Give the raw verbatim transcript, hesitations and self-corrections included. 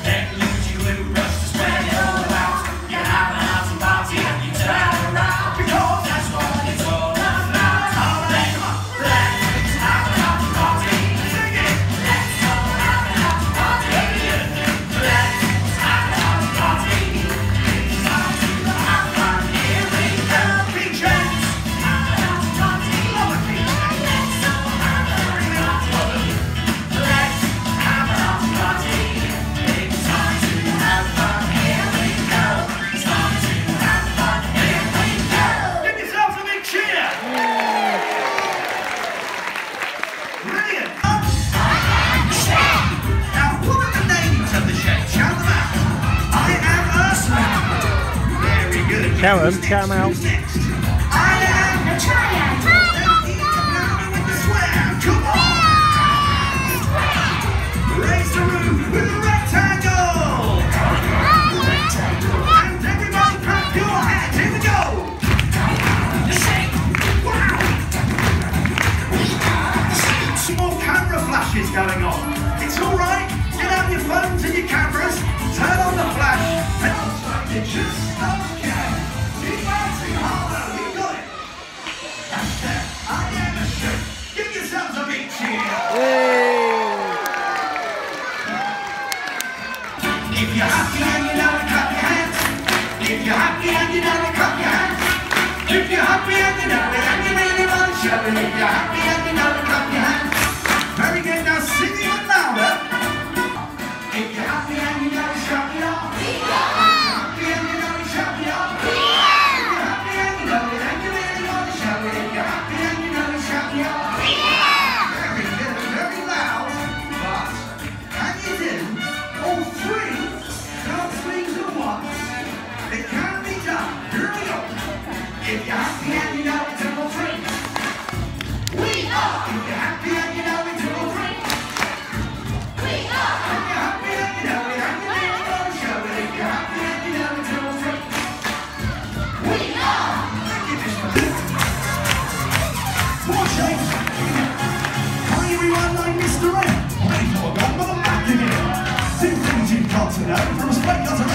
Shout them, shout them out. I am a triad. Raise the roof with a rectangle. And everybody clap your hands. Here we go. Some more camera flashes going on. It's all right. Get out your phones and your cameras. Turn on the flash. And it's just okay. Keep bouncing harder. You got it. Hashtag I am a shirt. Give yourselves a big cheer. If you're happy and you know it, clap your hands. If you're happy and you know it, clap your hands. If you're happy and you know it and you really want to show it. If you're happy and you know it, clap your hands. Very good. Now sing it louder. If you're happy and you know it, shout it off. If you're happy and you know it, shout it off. If you're happy and you know it and you really want to show it. If you're happy and you know it, shout it off. Very good. Very loud. But can you do all three? Dance swings at once. It can be done. Here we go. If you're happy and you know it, do all three. We are. If you're happy and you know it, do all three. We are. If you're happy and you know it and you really want to show it. If you're happy and you know it, do all three. We are. Thank you, Mister More shakes. Hi everyone, I'm Mister Ed. Ready for a gun, but I'm back again. Two things you've got to know from a straight cut